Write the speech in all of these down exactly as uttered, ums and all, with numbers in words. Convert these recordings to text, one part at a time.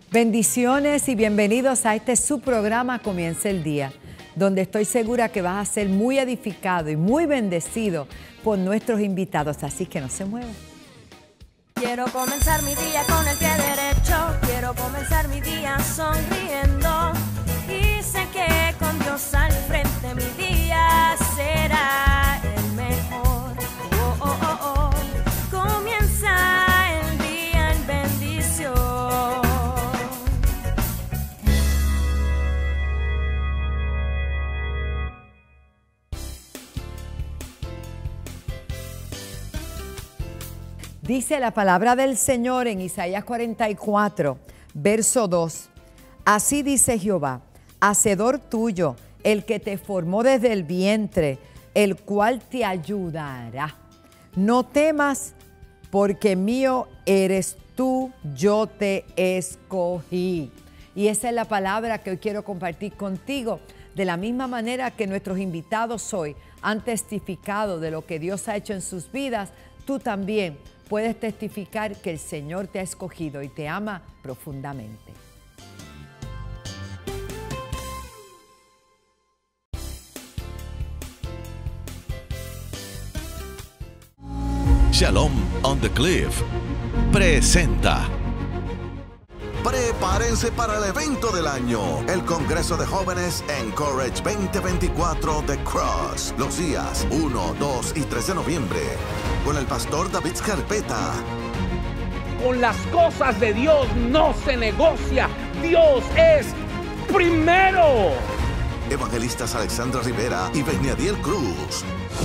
Bendiciones y bienvenidos a este su programa Comienza el Día, donde estoy segura que vas a ser muy edificado y muy bendecido por nuestros invitados, así que no se muevan. Quiero comenzar mi día con el pie derecho, quiero comenzar mi día sonriendo y sé que con Dios al frente mi día será el mejor. Oh, oh, oh, oh. Comienza el día en bendición. Dice la palabra del Señor en Isaías cuarenta y cuatro, verso dos. Así dice Jehová, hacedor tuyo, el que te formó desde el vientre, el cual te ayudará. No temas, porque mío eres tú, yo te escogí. Y esa es la palabra que hoy quiero compartir contigo. De la misma manera que nuestros invitados hoy han testificado de lo que Dios ha hecho en sus vidas, tú también puedes testificar que el Señor te ha escogido y te ama profundamente. Shalom on the Cliff presenta. Prepárense para el evento del año, el Congreso de Jóvenes Encourage veinte veinticuatro The Cross, los días uno, dos y tres de noviembre, con el pastor David Scarpeta. Con las cosas de Dios no se negocia, Dios es primero. Evangelistas Alexandra Rivera y Beniadiel Cruz.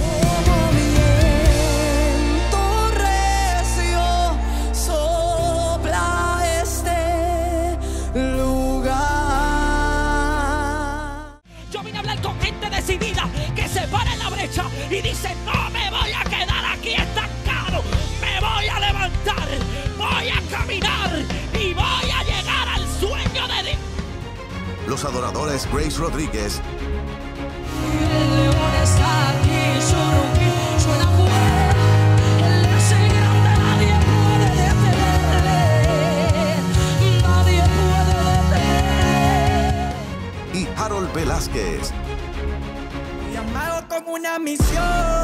Que se para en la brecha y dice: no me voy a quedar aquí estancado, me voy a levantar, voy a caminar y voy a llegar al sueño de Dios. Los adoradores Grace Rodríguez El león está aquí, suena fuerte, él es el grande, nadie puede detenerle, nadie puede detenerle. y Harold Velázquez. Llamado con una misión,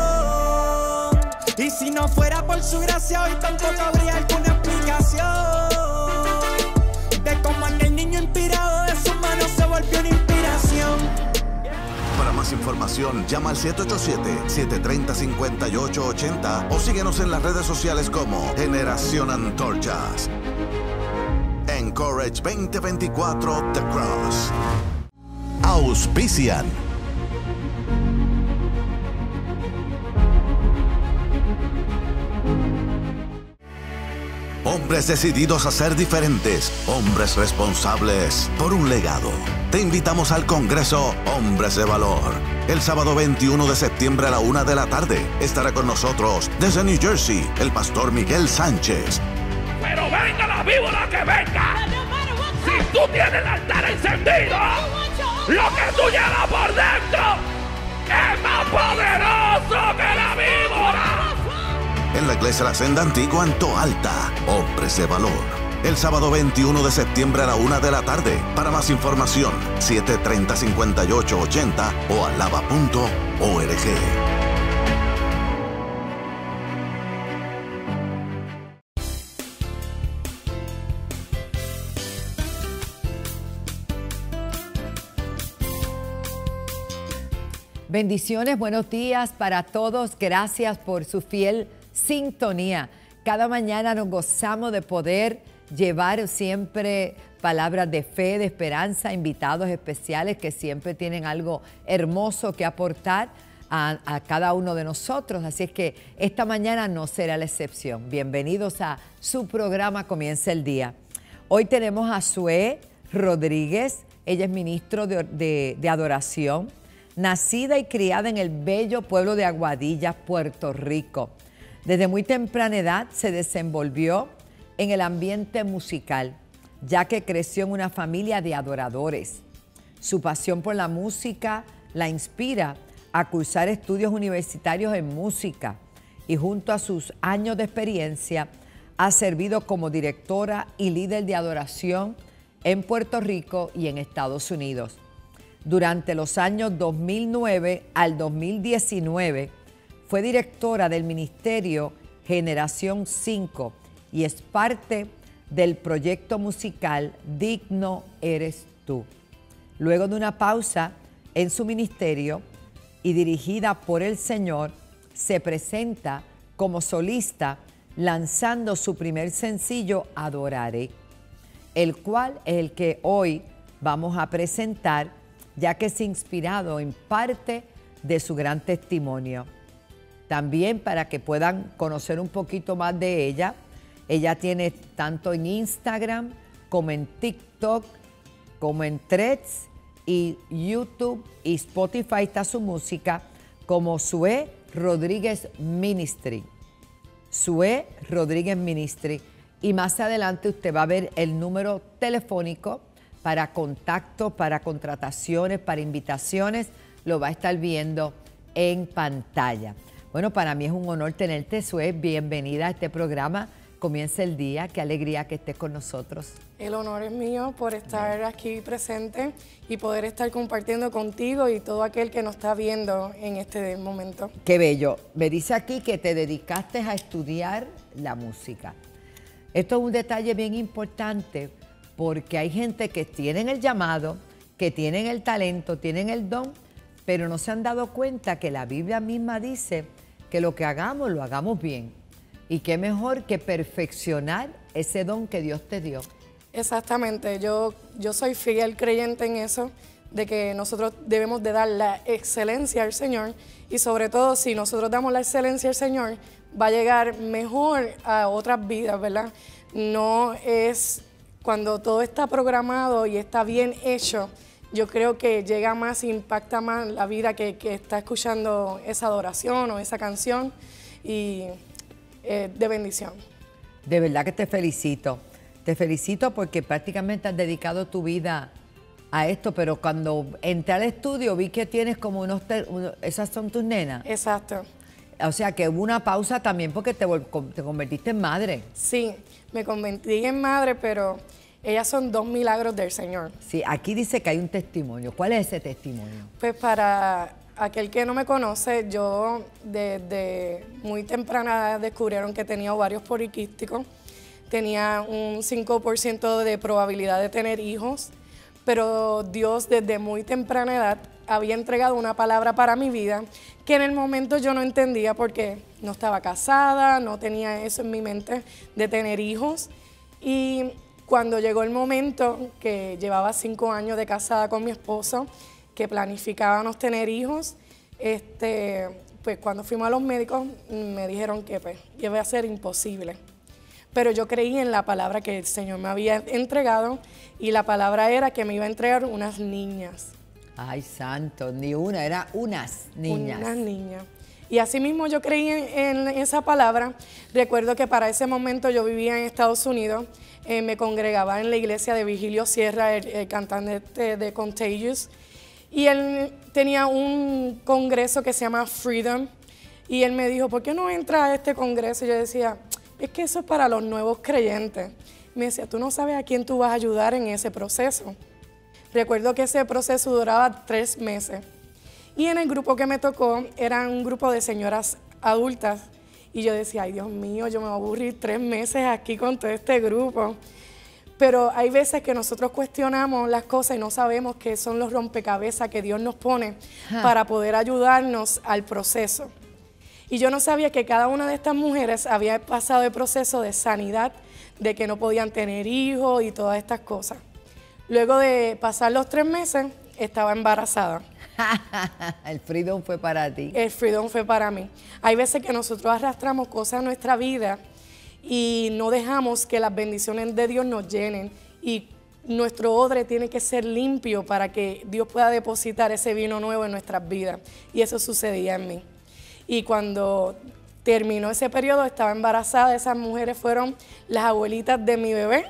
y si no fuera por su gracia hoy tampoco habría alguna explicación de cómo aquel niño inspirado de sus manos se volvió una inspiración. Para más información, llama al siete ocho siete, siete tres cero, cinco ocho ocho cero o síguenos en las redes sociales como Generación Antorchas. Encourage veinte veinticuatro The Cross. Auspician. Hombres decididos a ser diferentes, hombres responsables por un legado. Te invitamos al Congreso Hombres de Valor. El sábado veintiuno de septiembre a la una de la tarde estará con nosotros desde New Jersey el pastor Miguel Sánchez. Pero venga la víbora que venga, si tú tienes el altar encendido, lo que tú llevas por dentro es más poderoso que la víbora. En la iglesia La Senda Antigua en Toalta, Hombres de Valor. El sábado veintiuno de septiembre a la una de la tarde. Para más información, siete tres cero, cinco ocho ocho cero o alaba punto org. Bendiciones, buenos días para todos. Gracias por su fiel sintonía. Cada mañana nos gozamos de poder llevar siempre palabras de fe, de esperanza, invitados especiales que siempre tienen algo hermoso que aportar a, a cada uno de nosotros. Así es que esta mañana no será la excepción. Bienvenidos a su programa Comienza el Día. Hoy tenemos a Zoe Rodríguez. Ella es ministro de, de, de adoración, nacida y criada en el bello pueblo de Aguadilla, Puerto Rico. Desde muy temprana edad se desenvolvió en el ambiente musical, ya que creció en una familia de adoradores. Su pasión por la música la inspira a cursar estudios universitarios en música y junto a sus años de experiencia ha servido como directora y líder de adoración en Puerto Rico y en Estados Unidos. Durante los años dos mil nueve al dos mil diecinueve fue directora del Ministerio Generación cinco y es parte del proyecto musical Digno Eres Tú. Luego de una pausa en su ministerio y dirigida por el Señor, se presenta como solista lanzando su primer sencillo Adoraré, el cual es el que hoy vamos a presentar, ya que es inspirado en parte de su gran testimonio. También para que puedan conocer un poquito más de ella, ella tiene tanto en Instagram como en TikTok, como en Threads y YouTube y Spotify está su música como Sue Rodríguez Ministry. Sue Rodríguez Ministry. Y más adelante usted va a ver el número telefónico para contacto, para contrataciones, para invitaciones. Lo va a estar viendo en pantalla. Bueno, para mí es un honor tenerte, Sue. Bienvenida a este programa. Comienza el día. Qué alegría que estés con nosotros. El honor es mío por estar aquí presente y poder estar compartiendo contigo y todo aquel que nos está viendo en este momento. Qué bello. Me dice aquí que te dedicaste a estudiar la música. Esto es un detalle bien importante porque hay gente que tienen el llamado, que tienen el talento, tienen el don, pero no se han dado cuenta que la Biblia misma dice que lo que hagamos, lo hagamos bien. Y qué mejor que perfeccionar ese don que Dios te dio. Exactamente, yo, yo soy fiel creyente en eso, de que nosotros debemos de dar la excelencia al Señor y sobre todo si nosotros damos la excelencia al Señor, va a llegar mejor a otras vidas, ¿verdad? No es cuando todo está programado y está bien hecho, yo creo que llega más, impacta más la vida que, que está escuchando esa adoración o esa canción y eh, de bendición. De verdad que te felicito. Te felicito porque prácticamente has dedicado tu vida a esto, pero cuando entré al estudio vi que tienes como unos... unos ¿esas son tus nenas? Exacto. O sea que hubo una pausa también porque te, te convertiste en madre. Sí, me convertí en madre, pero ellas son dos milagros del Señor. Sí, aquí dice que hay un testimonio. ¿Cuál es ese testimonio? Pues para aquel que no me conoce, yo desde muy temprana edad descubrieron que tenía ovarios poliquísticos. Tenía un cinco por ciento de probabilidad de tener hijos, pero Dios desde muy temprana edad había entregado una palabra para mi vida que en el momento yo no entendía porque no estaba casada, no tenía eso en mi mente de tener hijos. Y cuando llegó el momento que llevaba cinco años de casada con mi esposo, que planificábamos tener hijos, este, pues cuando fuimos a los médicos me dijeron que pues, iba a ser imposible. Pero yo creí en la palabra que el Señor me había entregado y la palabra era que me iba a entregar unas niñas. Ay, santo, ni una, era unas niñas. Unas niñas. Y así mismo yo creí en, en esa palabra. Recuerdo que para ese momento yo vivía en Estados Unidos, eh, me congregaba en la iglesia de Vigilio Sierra, el, el cantante de, de Contagious, y él tenía un congreso que se llama Freedom, y él me dijo, ¿por qué no entras a este congreso? Y yo decía, es que eso es para los nuevos creyentes. Me decía, tú no sabes a quién tú vas a ayudar en ese proceso. Recuerdo que ese proceso duraba tres meses. Y en el grupo que me tocó, era un grupo de señoras adultas. Y yo decía, ay Dios mío, yo me voy a aburrir tres meses aquí con todo este grupo. Pero hay veces que nosotros cuestionamos las cosas y no sabemos qué son los rompecabezas que Dios nos pone ah. para poder ayudarnos al proceso. Y yo no sabía que cada una de estas mujeres había pasado el proceso de sanidad, de que no podían tener hijos y todas estas cosas. Luego de pasar los tres meses, estaba embarazada. El freedom fue para ti. El freedom fue para mí. Hay veces que nosotros arrastramos cosas en nuestra vida y no dejamos que las bendiciones de Dios nos llenen. Y nuestro odre tiene que ser limpio para que Dios pueda depositar ese vino nuevo en nuestras vidas. Y eso sucedía en mí. Y cuando terminó ese periodo, estaba embarazada. Esas mujeres fueron las abuelitas de mi bebé.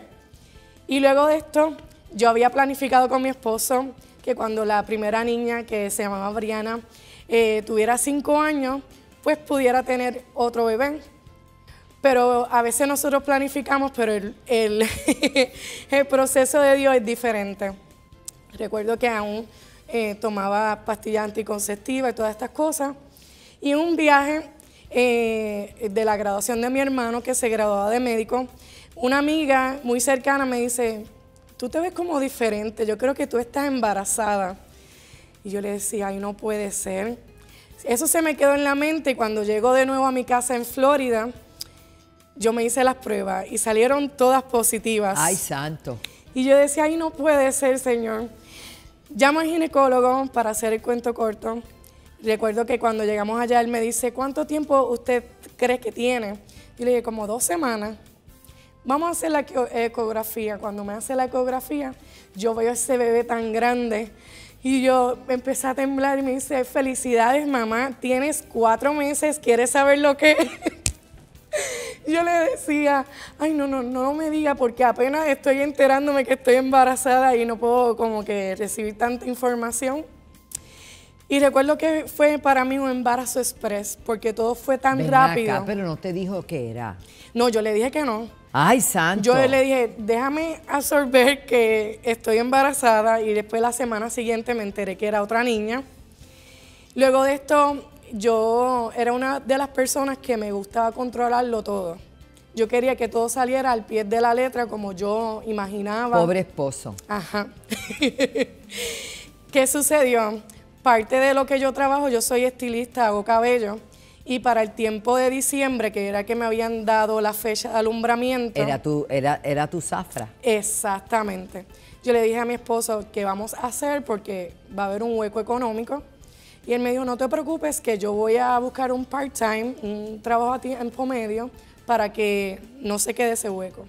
Y luego de esto, yo había planificado con mi esposo que cuando la primera niña, que se llamaba Briana, eh, tuviera cinco años, pues pudiera tener otro bebé. Pero a veces nosotros planificamos, pero el, el, el proceso de Dios es diferente. Recuerdo que aún eh, tomaba pastillas anticonceptivas y todas estas cosas. Y en un viaje eh, de la graduación de mi hermano, que se graduaba de médico, una amiga muy cercana me dice, tú te ves como diferente, yo creo que tú estás embarazada. Y yo le decía, ay, no puede ser. Eso se me quedó en la mente y cuando llego de nuevo a mi casa en Florida, yo me hice las pruebas y salieron todas positivas. Ay, santo. Y yo decía, ay, no puede ser, Señor. Llamo al ginecólogo para hacer el cuento corto. Recuerdo que cuando llegamos allá, él me dice, ¿cuánto tiempo usted cree que tiene? Yo le dije, como dos semanas. Vamos a hacer la ecografía. Cuando me hace la ecografía, yo veo ese bebé tan grande y yo empecé a temblar y me dice, felicidades, mamá, tienes cuatro meses, ¿quieres saber lo que es? Yo le decía, ay, no, no, no me diga porque apenas estoy enterándome que estoy embarazada y no puedo como que recibir tanta información. Y recuerdo que fue para mí un embarazo express porque todo fue tan Ven rápido. acá, pero no te dijo qué era. No, yo le dije que no. Ay, santo. Yo le dije, déjame absorber que estoy embarazada y después la semana siguiente me enteré que era otra niña. Luego de esto, yo era una de las personas que me gustaba controlarlo todo. Yo quería que todo saliera al pie de la letra como yo imaginaba. Pobre esposo. Ajá. ¿Qué sucedió? Parte de lo que yo trabajo, yo soy estilista, hago cabello. Y para el tiempo de diciembre, que era que me habían dado la fecha de alumbramiento. Era tu, era, era tu zafra. Exactamente. Yo le dije a mi esposo qué vamos a hacer porque va a haber un hueco económico. Y él me dijo, no te preocupes, que yo voy a buscar un part-time, un trabajo a tiempo medio, para que no se quede ese hueco.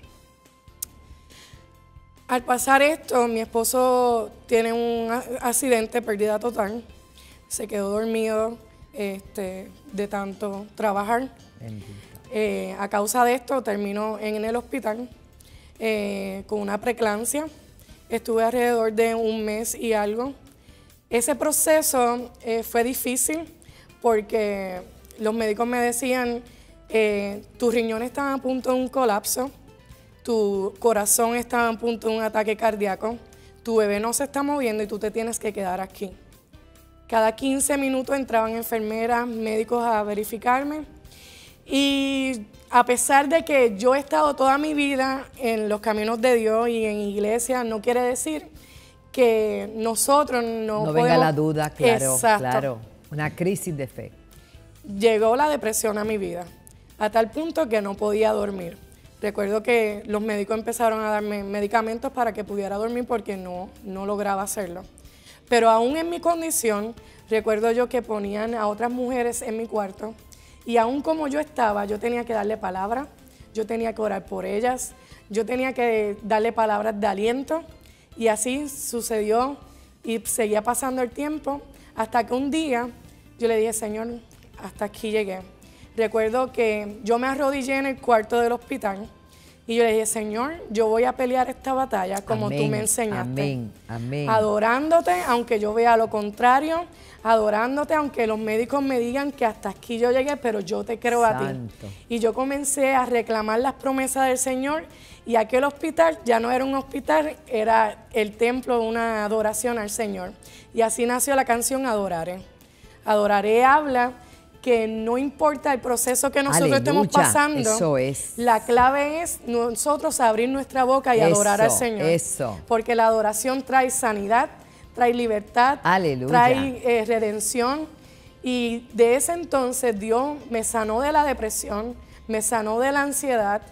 Al pasar esto, mi esposo tiene un accidente, pérdida total. Se quedó dormido este, de tanto trabajar. Eh, a causa de esto, terminó en el hospital eh, con una preeclampsia. Estuve alrededor de un mes y algo. Ese proceso eh, fue difícil porque los médicos me decían, eh, tus riñones estaban a punto de un colapso, tu corazón estaba a punto de un ataque cardíaco, tu bebé no se está moviendo y tú te tienes que quedar aquí. Cada quince minutos entraban enfermeras, médicos a verificarme y a pesar de que yo he estado toda mi vida en los caminos de Dios y en iglesia, no quiere decir que nosotros no, no podemos... venga la duda, claro, Exacto. claro. Una crisis de fe. Llegó la depresión a mi vida, a tal punto que no podía dormir. Recuerdo que los médicos empezaron a darme medicamentos para que pudiera dormir porque no, no lograba hacerlo. Pero aún en mi condición, recuerdo yo que ponían a otras mujeres en mi cuarto y aún como yo estaba, yo tenía que darle palabra, yo tenía que orar por ellas, yo tenía que darle palabras de aliento. Y así sucedió y seguía pasando el tiempo hasta que un día yo le dije, Señor, hasta aquí llegué. Recuerdo que yo me arrodillé en el cuarto del hospital y yo le dije, Señor, yo voy a pelear esta batalla como Amén, tú me enseñaste. Amén, amén. Adorándote, aunque yo vea lo contrario, adorándote, aunque los médicos me digan que hasta aquí yo llegué, pero yo te creo a ti. Santo. Y yo comencé a reclamar las promesas del Señor y aquel hospital ya no era un hospital, era el templo, una adoración al Señor. Y así nació la canción Adoraré. Adoraré habla que no importa el proceso que nosotros Aleluya, estemos pasando, eso es. la clave es nosotros abrir nuestra boca y Eso, adorar al Señor. eso. Porque la adoración trae sanidad, trae libertad, Aleluya. trae eh, redención. Y de ese entonces Dios me sanó de la depresión, me sanó de la ansiedad.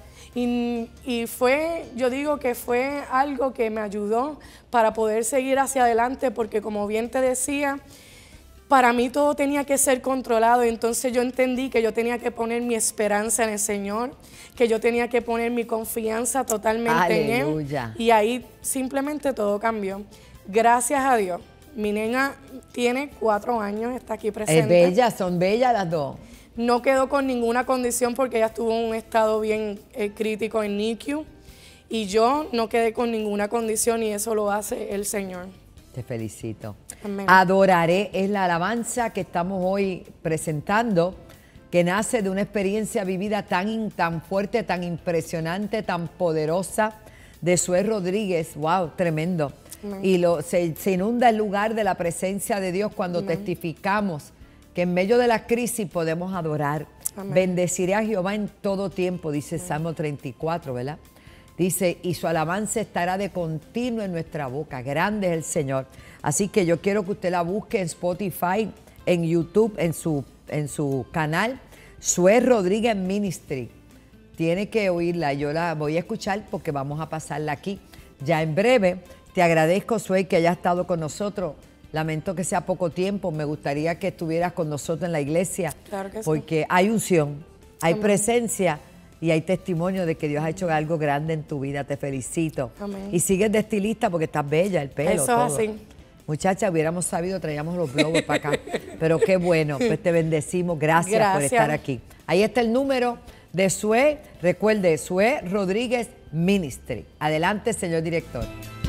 Y, y fue, yo digo que fue algo que me ayudó para poder seguir hacia adelante, porque como bien te decía, para mí todo tenía que ser controlado. Entonces yo entendí que yo tenía que poner mi esperanza en el Señor, que yo tenía que poner mi confianza totalmente Aleluya. en Él. Y ahí simplemente todo cambió. Gracias a Dios. Mi nena tiene cuatro años, está aquí presente. Es bella, son bellas las dos. No quedó con ninguna condición porque ella estuvo en un estado bien eh, crítico en N I C U y yo no quedé con ninguna condición y eso lo hace el Señor. Te felicito. Amén. Adoraré es la alabanza que estamos hoy presentando que nace de una experiencia vivida tan, tan fuerte, tan impresionante, tan poderosa de Sue Rodríguez. ¡Wow! Tremendo. Amén. Y lo, se, se inunda el lugar de la presencia de Dios cuando Amén. Testificamos que en medio de la crisis podemos adorar. Amén. Bendeciré a Jehová en todo tiempo, dice Amén. Salmo treinta y cuatro, ¿verdad? Dice, y su alabanza estará de continuo en nuestra boca. Grande es el Señor. Así que yo quiero que usted la busque en Spotify, en YouTube, en su, en su canal, Sue Rodríguez Ministry. Tiene que oírla, yo la voy a escuchar porque vamos a pasarla aquí ya en breve. Te agradezco, Sue, que haya estado con nosotros. Lamento que sea poco tiempo, me gustaría que estuvieras con nosotros en la iglesia. Claro que sí. Porque hay unción, hay Amén. Presencia y hay testimonio de que Dios ha hecho algo grande en tu vida. Te felicito. Amén. Y sigues de estilista porque estás bella, el pelo, Eso todo. es así. Muchacha, hubiéramos sabido, traíamos los globos para acá. Pero qué bueno, pues te bendecimos. Gracias, Gracias por estar aquí. Ahí está el número de Sue. Recuerde, Sue Rodríguez Ministry. Adelante, señor director.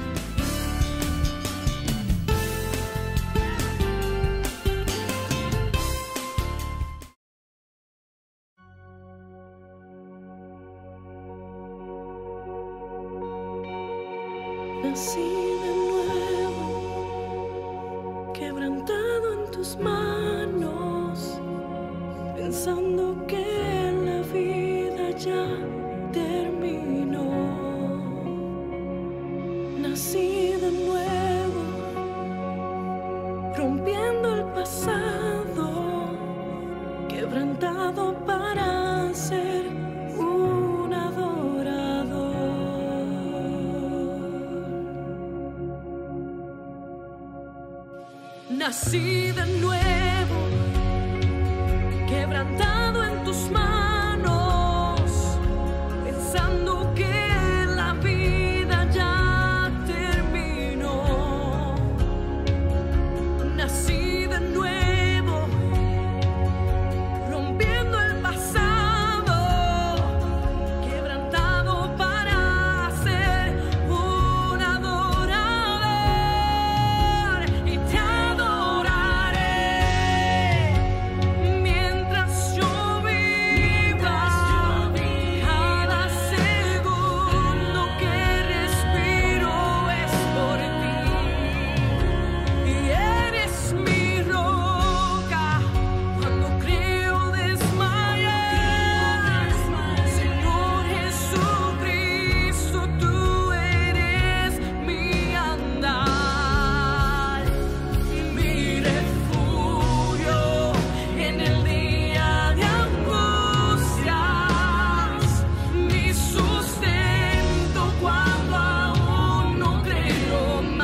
Nací de nuevo, quebrantado en tus manos, pensando que la vida ya terminó. Nací de nuevo, rompiendo el pasado, quebrantado para ser un adorador. Nací de nuevo, quebrantado en tus manos, pensando que la vida ya terminó. Nací de nuevo, rompiendo el pasado, quebrantado para ser un adorador. Y te mientras yo viva, cada segundo que respiro es por ti. Y eres mi roca cuando creo desmayar. Señor Jesucristo, tú eres mi andar, mi refugio en el día de angustias, mi sustento cuando aún no creo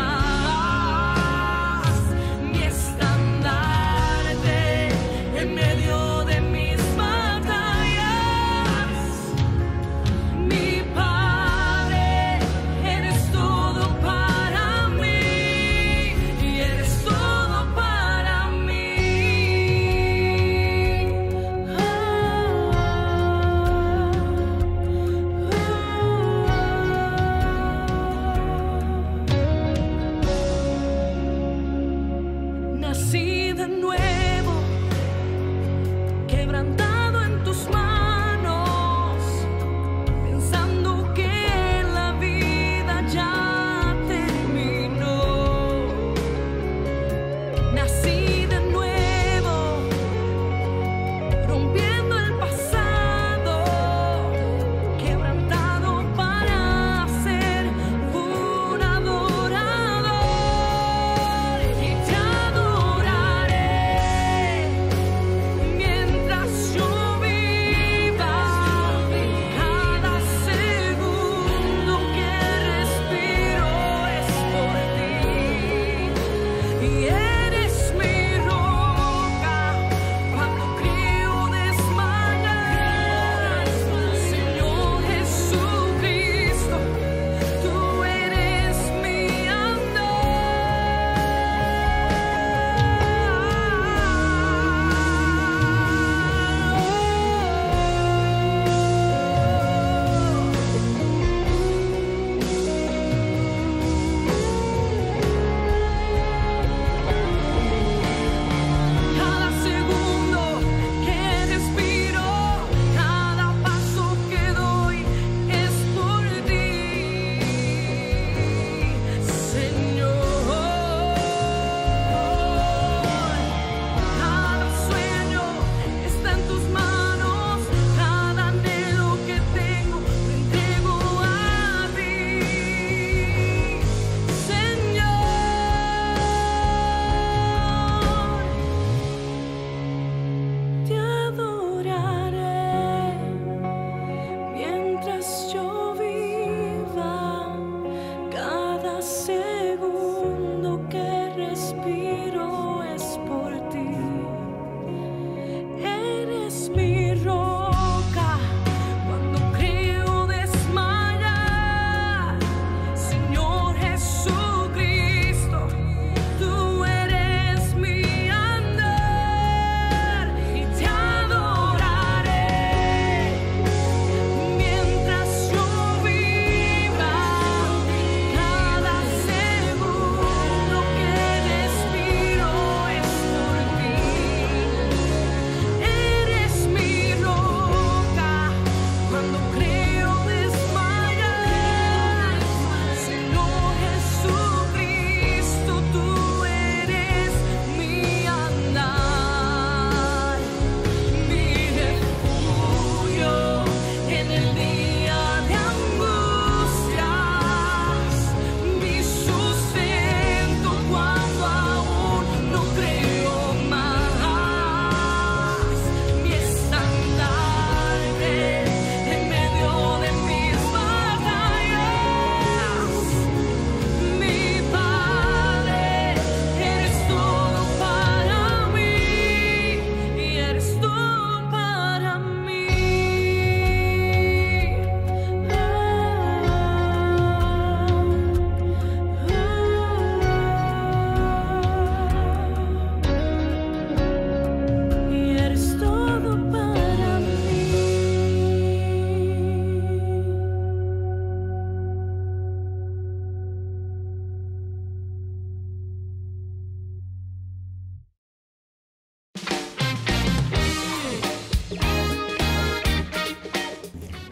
más, mi estandarte en medio de mis batallas, mi Padre, eres todo para mí y eres todo para mí. Nací de nuevo, quebrantado en tus manos, pensando que la vida ya terminó. Nací de nuevo, rompiendo el pasado, quebrantado para ser un adorador. Y te adoraré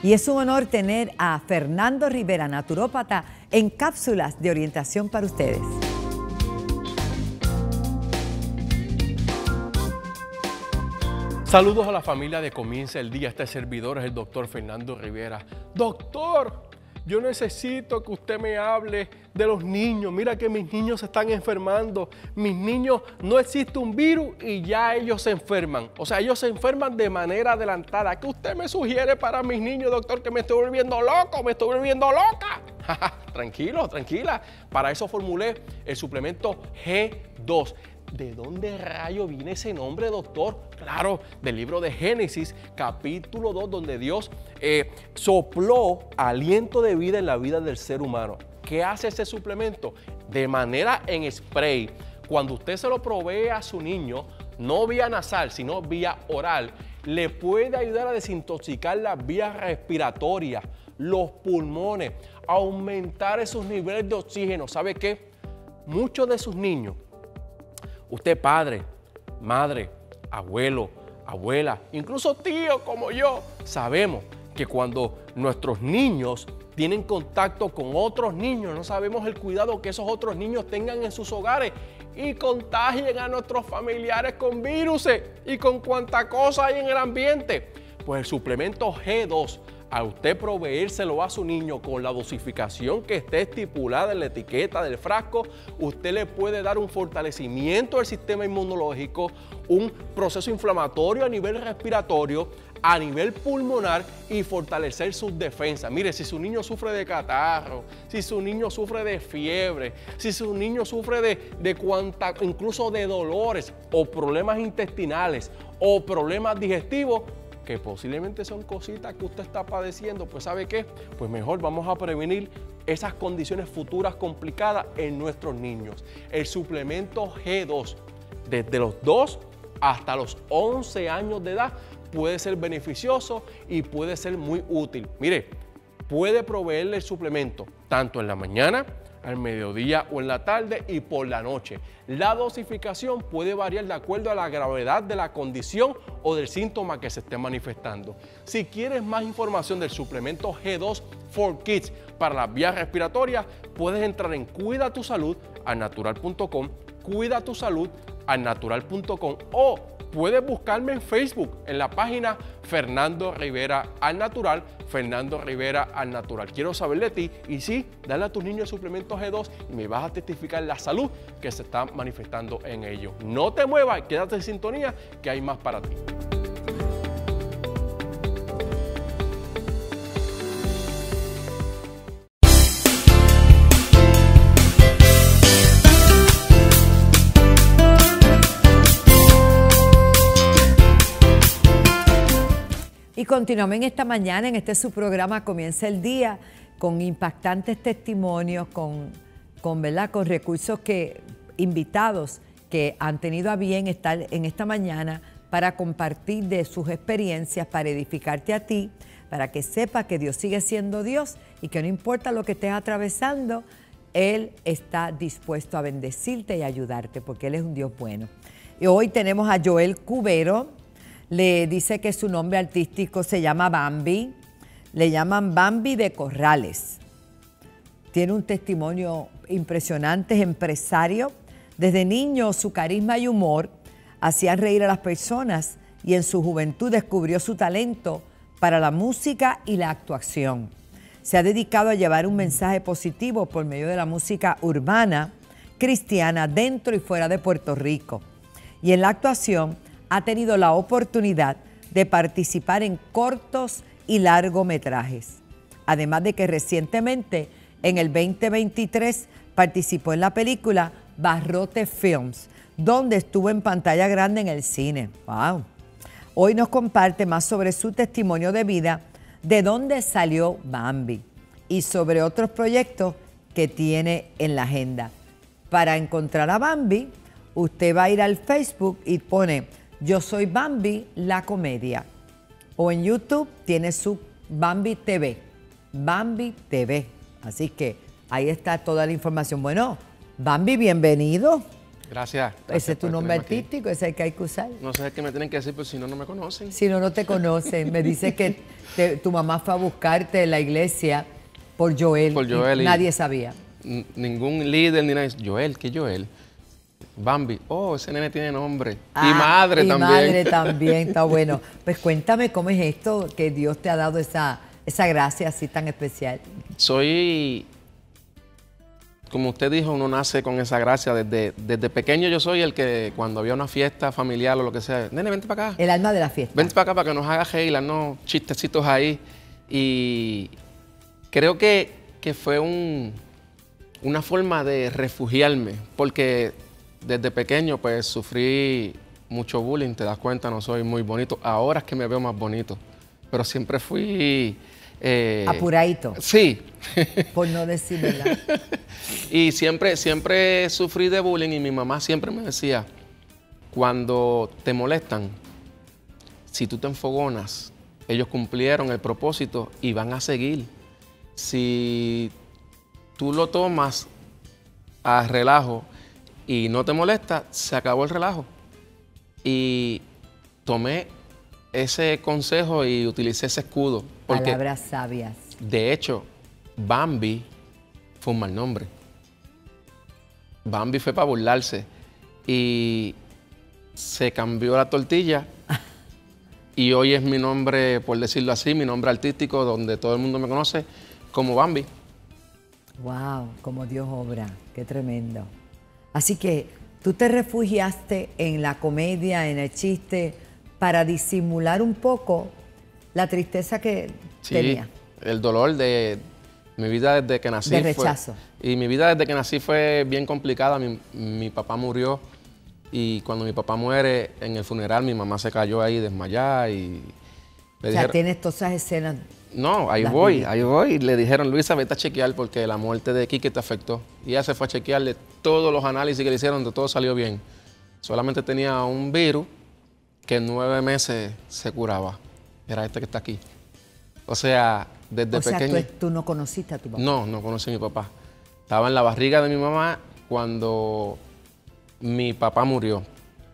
Y es un honor tener a Fernando Rivera, naturópata, en cápsulas de orientación para ustedes. Saludos a la familia de Comienza el Día. Este servidor es el doctor Fernando Rivera. Doctor, yo necesito que usted me hable de los niños. Mira que mis niños se están enfermando. Mis niños, no existe un virus y ya ellos se enferman. O sea, ellos se enferman de manera adelantada. ¿Qué usted me sugiere para mis niños, doctor? Que me estoy volviendo loco, me estoy volviendo loca. Tranquilo, tranquila. Para eso formulé el suplemento G dos. ¿De dónde rayo viene ese nombre, doctor? Claro, del libro de Génesis, capítulo dos, donde Dios eh, sopló aliento de vida en la vida del ser humano. ¿Qué hace ese suplemento? De manera en spray. Cuando usted se lo provee a su niño, no vía nasal, sino vía oral, le puede ayudar a desintoxicar las vías respiratorias, los pulmones, aumentar esos niveles de oxígeno. ¿Sabe qué? Muchos de sus niños, usted padre, madre, abuelo, abuela, incluso tío como yo, sabemos que cuando nuestros niños tienen contacto con otros niños, no sabemos el cuidado que esos otros niños tengan en sus hogares y contagien a nuestros familiares con virus y con cuanta cosa hay en el ambiente. Pues el suplemento G dos, a usted proveérselo a su niño con la dosificación que esté estipulada en la etiqueta del frasco, usted le puede dar un fortalecimiento del sistema inmunológico, un proceso inflamatorio a nivel respiratorio, a nivel pulmonar y fortalecer sus defensas. Mire, si su niño sufre de catarro, si su niño sufre de fiebre, si su niño sufre de, de cuanta, incluso de dolores o problemas intestinales o problemas digestivos, que posiblemente son cositas que usted está padeciendo, pues ¿sabe qué? Pues mejor vamos a prevenir esas condiciones futuras complicadas en nuestros niños. El suplemento G dos, desde los dos hasta los once años de edad, puede ser beneficioso y puede ser muy útil. Mire, puede proveerle el suplemento tanto en la mañana, al mediodía o en la tarde y por la noche. La dosificación puede variar de acuerdo a la gravedad de la condición o del síntoma que se esté manifestando. Si quieres más información del suplemento G dos for Kids para las vías respiratorias, puedes entrar en cuida tu salud al natural punto com, cuida tu salud al natural punto com o puedes buscarme en Facebook en la página Fernando Rivera al Natural, Fernando Rivera al Natural. Quiero saber de ti y sí, dale a tus niños el suplemento G dos y me vas a testificar la salud que se está manifestando en ellos. No te muevas, quédate en sintonía que hay más para ti. Y continuamos en esta mañana, en este su programa Comienza el Día, con impactantes testimonios, con, con, ¿verdad? con recursos que, invitados que han tenido a bien estar en esta mañana para compartir de sus experiencias, para edificarte a ti, para que sepas que Dios sigue siendo Dios y que no importa lo que estés atravesando, Él está dispuesto a bendecirte y ayudarte porque Él es un Dios bueno. Y hoy tenemos a Joel Cubero. Le dice que su nombre artístico se llama Bambi, le llaman Bambi de Corrales. Tiene un testimonio impresionante, es empresario. Desde niño su carisma y humor hacían reír a las personas y en su juventud descubrió su talento para la música y la actuación. Se ha dedicado a llevar un mensaje positivo por medio de la música urbana, cristiana, dentro y fuera de Puerto Rico. Y en la actuación ha tenido la oportunidad de participar en cortos y largometrajes. Además de que recientemente, en el veinte veintitrés, participó en la película Barrote Films, donde estuvo en pantalla grande en el cine. ¡Wow! Hoy nos comparte más sobre su testimonio de vida, de dónde salió Bambi y sobre otros proyectos que tiene en la agenda. Para encontrar a Bambi, usted va a ir al Facebook y pone Yo soy Bambi, la comedia. O en YouTube tiene su Bambi T V. Bambi T V. Así que ahí está toda la información. Bueno, Bambi, bienvenido. Gracias. Ese gracias es tu por nombre tenerme aquí. artístico, ese es el que hay que usar. No sé qué me tienen que decir, pero si no, no me conocen. Si no, no te conocen. Me dice que te- tu mamá fue a buscarte en la iglesia por Joel. Por Joel y y- nadie sabía. N- Ningún líder ni nada. Joel, ¿qué Joel? Bambi. Oh, ese nene tiene nombre. y Ah, madre y también. madre también, está bueno. Pues cuéntame cómo es esto que Dios te ha dado esa, esa gracia así tan especial. Soy, como usted dijo, uno nace con esa gracia. Desde, desde pequeño yo soy el que cuando había una fiesta familiar o lo que sea, nene, vente para acá. El alma de la fiesta. Vente para acá para que nos haga reír, no chistecitos ahí. Y creo que, que fue un, una forma de refugiarme, porque desde pequeño pues sufrí mucho bullying, te das cuenta, no soy muy bonito. Ahora es que me veo más bonito, pero siempre fui... eh, Apuradito. Sí. Por no decir verdad. Y siempre, siempre sufrí de bullying y mi mamá siempre me decía, cuando te molestan, si tú te enfogonas, ellos cumplieron el propósito y van a seguir. Si tú lo tomas a relajo y no te molesta, se acabó el relajo. Y tomé ese consejo y utilicé ese escudo. Porque, Palabras sabias. de hecho, Bambi fue un mal nombre. Bambi fue para burlarse. Y se cambió la tortilla. Y hoy es mi nombre, por decirlo así, mi nombre artístico, donde todo el mundo me conoce como Bambi. Wow, como Dios obra, qué tremendo. Así que tú te refugiaste en la comedia, en el chiste, para disimular un poco la tristeza que Sí, tenía. el dolor de mi vida desde que nací. De fue- rechazo. y mi vida desde que nací fue bien complicada. Mi, mi papá murió y cuando mi papá muere en el funeral, mi mamá se cayó ahí desmayada y le O sea, dijeron... tienes todas esas escenas. No, ahí Las voy, viví. ahí voy. Le dijeron, Luisa, vete a chequear porque la muerte de Quique te afectó. Y ella se fue a chequearle todos los análisis que le hicieron, de todo salió bien. Solamente tenía un virus que en nueve meses se curaba. Era este que está aquí. O sea, desde O sea, pequeño... tú, tú no conociste a tu papá. No, no conocí a mi papá. Estaba en la barriga de mi mamá cuando mi papá murió.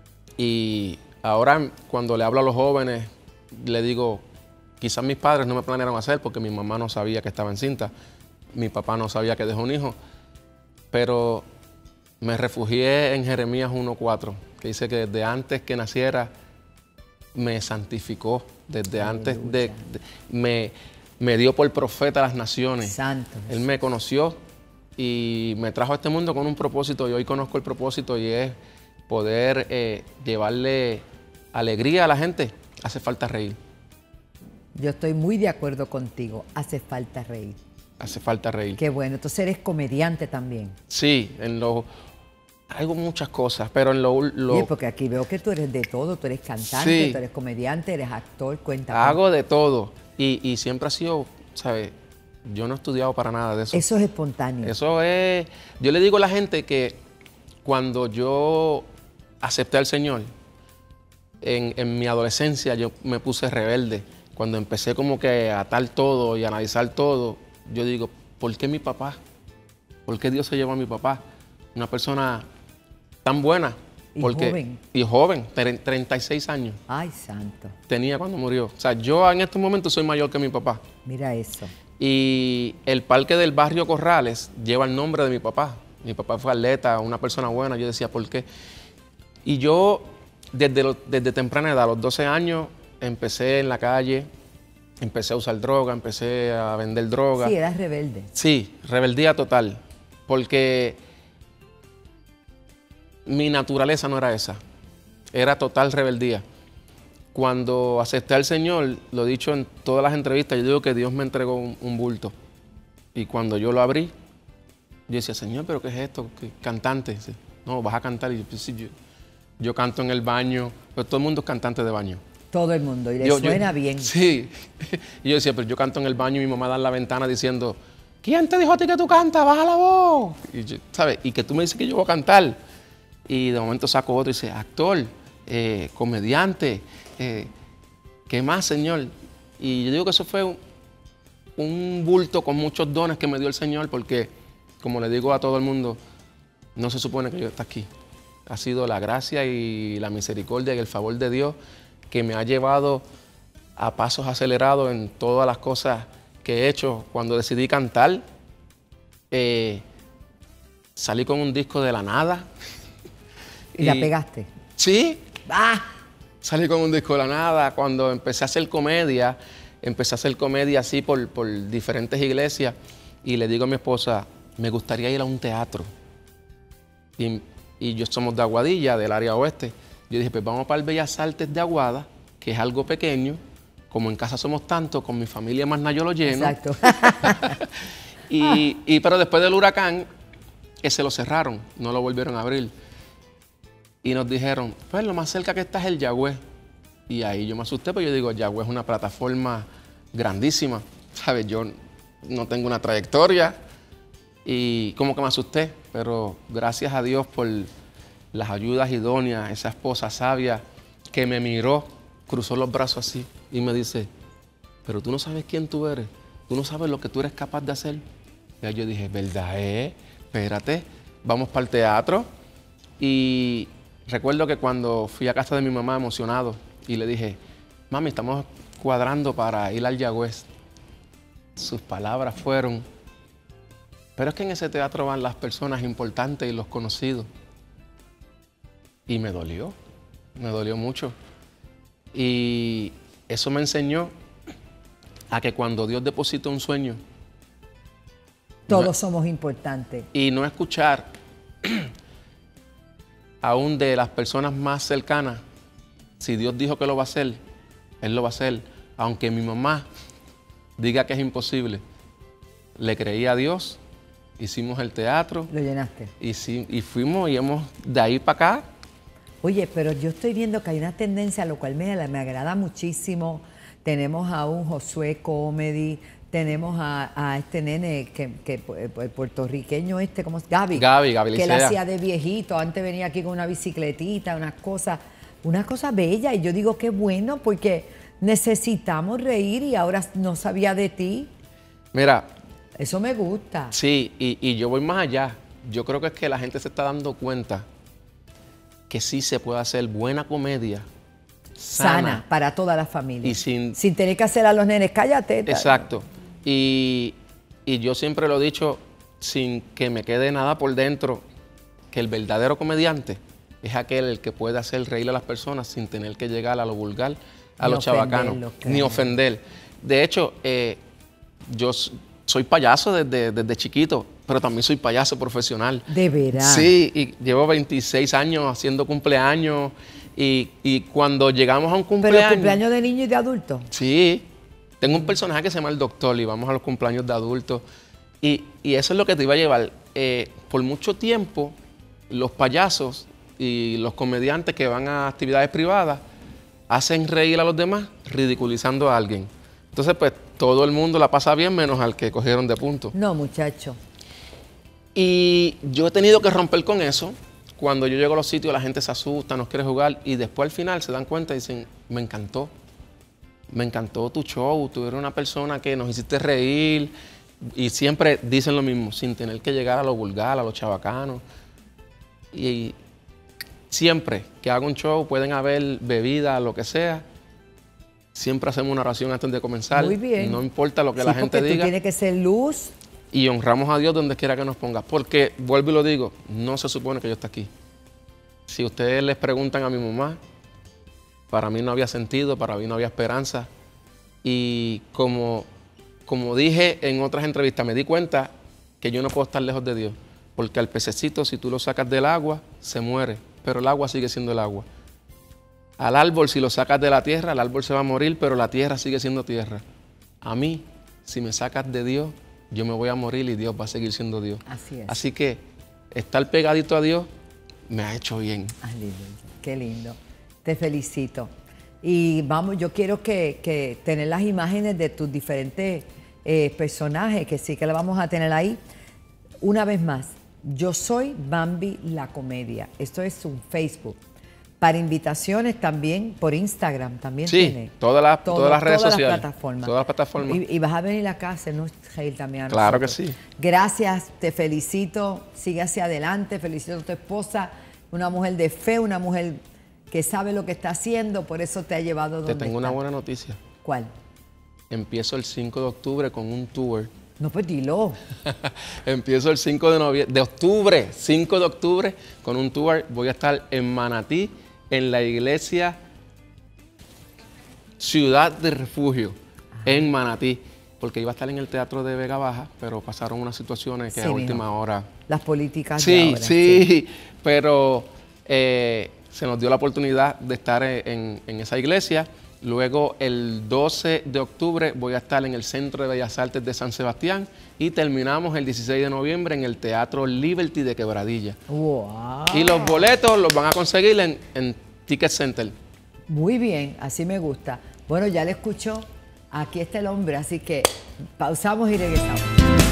Y ahora cuando le hablo a los jóvenes, le digo, quizás mis padres no me planearon hacer porque mi mamá no sabía que estaba encinta. Mi papá no sabía que dejó un hijo. Pero me refugié en Jeremías uno cuatro, que dice que desde antes que naciera me santificó. Desde antes de, de- me, me dio por profeta a las naciones. Santo. Él me conoció y me trajo a este mundo con un propósito y hoy conozco el propósito y es poder eh, llevarle alegría a la gente. Hace falta reír, Yo estoy muy de acuerdo contigo. Hace falta reír. hace falta reír. Qué bueno. Entonces eres comediante también. Sí, en lo... Hago muchas cosas, pero en lo... lo- Oye, porque aquí veo que tú eres de todo. Tú eres cantante, Sí. tú eres comediante, eres actor. Cuéntame. hago de todo y, y siempre ha sido, ¿sabes? Yo no he estudiado para nada de eso. Eso es espontáneo. Eso es... Yo le digo a la gente que cuando yo acepté al Señor, en, en mi adolescencia yo me puse rebelde. Cuando empecé como que a atar todo y a analizar todo, yo digo, ¿por qué mi papá? ¿Por qué Dios se llevó a mi papá? Una persona tan buena. Y porque, joven. Y joven, tre- treinta y seis años Ay, santo. tenía cuando murió. O sea, yo en estos momentos soy mayor que mi papá. Mira eso. Y el parque del barrio Corrales lleva el nombre de mi papá. Mi papá fue atleta, una persona buena. Yo decía, ¿por qué? Y yo, desde, lo- desde temprana edad, a los doce años, empecé en la calle, empecé a usar droga, empecé a vender droga. Sí, eras rebelde. Sí, rebeldía total. Porque mi naturaleza no era esa. Era total rebeldía. Cuando acepté al Señor, lo he dicho en todas las entrevistas, yo digo que Dios me entregó un, un bulto. Y cuando yo lo abrí, yo decía, Señor, ¿pero qué es esto? ¿Qué cantante? Dice, no, vas a cantar. Y yo, pues, sí, yo, yo canto en el baño, pero todo el mundo es cantante de baño. Todo el mundo. Y le Yo- yo- suena bien. Sí. Y yo decía, pero yo canto en el baño y mi mamá da en la ventana diciendo, ¿quién te dijo a ti que tú cantas? Baja la voz. Y yo, ¿sabes? Y que tú me dices que yo voy a cantar. Y de momento saco otro y dice, actor, eh, comediante, eh, ¿qué más, Señor? Y yo digo que eso fue un, un bulto con muchos dones que me dio el Señor porque, como le digo a todo el mundo, no se supone que yo esté aquí. Ha sido la gracia y la misericordia y el favor de Dios que me ha llevado a pasos acelerados en todas las cosas que he hecho. Cuando decidí cantar, eh, salí con un disco de la nada. ¿Y, ¿Y la pegaste? Sí. ¡Ah! Salí con un disco de la nada. Cuando empecé a hacer comedia, empecé a hacer comedia así por, por diferentes iglesias y le digo a mi esposa, me gustaría ir a un teatro. Y, y yo somos de Aguadilla, del área oeste. Yo dije, pues vamos para el Bellas Artes de Aguada, que es algo pequeño. Como en casa somos tantos, con mi familia más nada yo lo lleno. Exacto. y, y, pero después del huracán, que se lo cerraron, no lo volvieron a abrir. Y nos dijeron, pues lo más cerca que está es el Yagüez. Y ahí yo me asusté, pero yo digo, Yagüez es una plataforma grandísima. ¿Sabes? Yo no tengo una trayectoria. Y como que me asusté, pero gracias a Dios por las ayudas idóneas, esa esposa sabia que me miró, cruzó los brazos así y me dice, pero tú no sabes quién tú eres, tú no sabes lo que tú eres capaz de hacer. Y ahí yo dije, ¿verdad, eh? Espérate, vamos para el teatro. Y recuerdo que cuando fui a casa de mi mamá emocionado y le dije, mami, estamos cuadrando para ir al Yagüez. Sus palabras fueron, pero es que en ese teatro van las personas importantes y los conocidos. Y me dolió, me dolió mucho. Y eso me enseñó a que cuando Dios deposita un sueño, todos no, somos importantes. Y no escuchar aún de las personas más cercanas, si Dios dijo que lo va a hacer, Él lo va a hacer. Aunque mi mamá diga que es imposible, le creí a Dios, hicimos el teatro. Lo llenaste. Y, sí, y fuimos y hemos de ahí para acá. Oye, pero yo estoy viendo que hay una tendencia, lo cual me, me agrada muchísimo. Tenemos a un Josué Comedy, tenemos a, a este nene, que, que el puertorriqueño este, ¿cómo es? Gaby. Gaby, Gaby que él Licea. hacía de viejito, antes venía aquí con una bicicletita, unas cosas, una cosa bella. Y yo digo, qué bueno, porque necesitamos reír y ahora no sabía de ti. Mira. Eso me gusta. Sí, y, y yo voy más allá. Yo creo que es que la gente se está dando cuenta que sí se puede hacer buena comedia sana, sana para toda la familia. Y sin, sin tener que hacer a los nenes, cállate. Exacto. Y, y yo siempre lo he dicho, sin que me quede nada por dentro, que el verdadero comediante es aquel el que puede hacer reír a las personas sin tener que llegar a lo vulgar, a ni los chabacanos, ni ofender. De hecho, eh, yo soy payaso desde, desde chiquito, pero también soy payaso profesional. ¿De veras? Sí, y llevo veintiséis años haciendo cumpleaños y, y cuando llegamos a un cumpleaños... ¿Pero cumpleaños de niño y de adulto? Sí. Tengo un personaje que se llama El Doctor y vamos a los cumpleaños de adultos. Y, y eso es lo que te iba a llevar. Eh, por mucho tiempo, los payasos y los comediantes que van a actividades privadas hacen reír a los demás ridiculizando a alguien. Entonces, pues, todo el mundo la pasa bien menos al que cogieron de punto. No, muchacho. Y yo he tenido que romper con eso. Cuando yo llego a los sitios, la gente se asusta, no quiere jugar y después al final se dan cuenta y dicen, me encantó. Me encantó tu show, tú eres una persona que nos hiciste reír y siempre dicen lo mismo, sin tener que llegar a lo vulgar, a lo chabacano. Y siempre que hago un show, pueden haber bebida, lo que sea, siempre hacemos una oración antes de comenzar. Muy bien. No importa lo que sí, la gente porque diga. Tú tiene que ser luz. Y honramos a Dios donde quiera que nos ponga. Porque, vuelvo y lo digo, no se supone que yo esté aquí. Si ustedes les preguntan a mi mamá, para mí no había sentido, para mí no había esperanza. Y como, como dije en otras entrevistas, me di cuenta que yo no puedo estar lejos de Dios. Porque al pececito, si tú lo sacas del agua, se muere. Pero el agua sigue siendo el agua. Al árbol, si lo sacas de la tierra, el árbol se va a morir, pero la tierra sigue siendo tierra. A mí, si me sacas de Dios, yo me voy a morir y Dios va a seguir siendo Dios. Así es. Así que estar pegadito a Dios me ha hecho bien. Aleluya. Qué lindo. Te felicito. Y vamos, yo quiero que, que tener las imágenes de tus diferentes eh, personajes, que sí que las vamos a tener ahí. Una vez más, yo soy Bambi la Comedia. Esto es un Facebook. Para invitaciones también, por Instagram también sí, tiene. Todas las, Todo, todas las redes todas sociales. Las plataformas. Todas las plataformas. Y, y vas a venir acá a hacernos reír también a nosotros. Claro que sí. Gracias, te felicito. Sigue hacia adelante. Felicito a tu esposa. una mujer de fe, una mujer que sabe lo que está haciendo, por eso te ha llevado donde Te tengo está. una buena noticia. ¿Cuál? Empiezo el cinco de octubre con un tour. No, pues dilo. Empiezo el cinco de noviembre, de octubre, cinco de octubre, con un tour. Voy a estar en Manatí, en la iglesia Ciudad de Refugio, en Manatí, porque iba a estar en el Teatro de Vega Baja, pero pasaron unas situaciones que Sí, a mijo. última hora... Las políticas Sí, de ahora, sí, sí, pero eh, se nos dio la oportunidad de estar en, en esa iglesia. Luego, el doce de octubre, voy a estar en el Centro de Bellas Artes de San Sebastián y terminamos el dieciséis de noviembre en el Teatro Liberty de Quebradilla. Wow. Y los boletos los van a conseguir en, en Ticket Center. Muy bien, así me gusta. Bueno, ya le escuchó. Aquí está el hombre, así que pausamos y regresamos.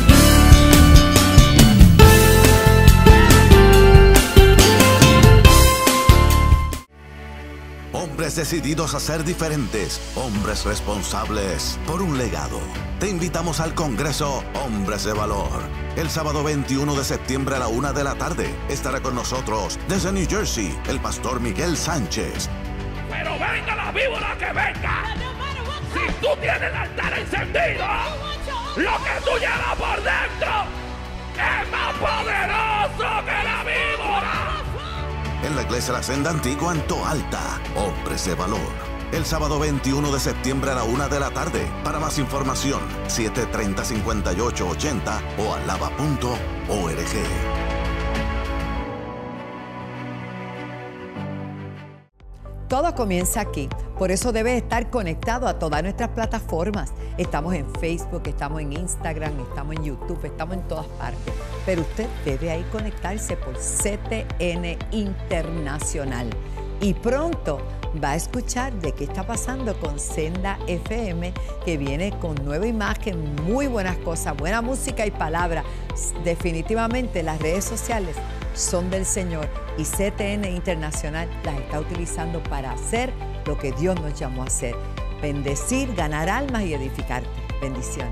Hombres decididos a ser diferentes, hombres responsables por un legado. Te invitamos al Congreso Hombres de Valor. El sábado veintiuno de septiembre a la una de la tarde estará con nosotros desde New Jersey el pastor Miguel Sánchez. Pero venga la víbora que venga. Si tú tienes el altar encendido, lo que tú llevas por dentro es más poderoso que la víbora. En la iglesia La Senda Antigua en Toalta, Hombres de Valor. El sábado veintiuno de septiembre a la una de la tarde. Para más información, siete tres cero, cinco ocho ocho cero o alaba punto org. Todo comienza aquí, por eso debes estar conectado a todas nuestras plataformas. Estamos en Facebook, estamos en Instagram, estamos en YouTube, estamos en todas partes. Pero usted debe ahí conectarse por C T N Internacional. Y pronto va a escuchar de qué está pasando con Senda F M, que viene con nueva imagen, muy buenas cosas, buena música y palabra. Definitivamente las redes sociales son del Señor y C T N Internacional las está utilizando para hacer lo que Dios nos llamó a hacer. Bendecir, ganar almas y edificarte. Bendiciones.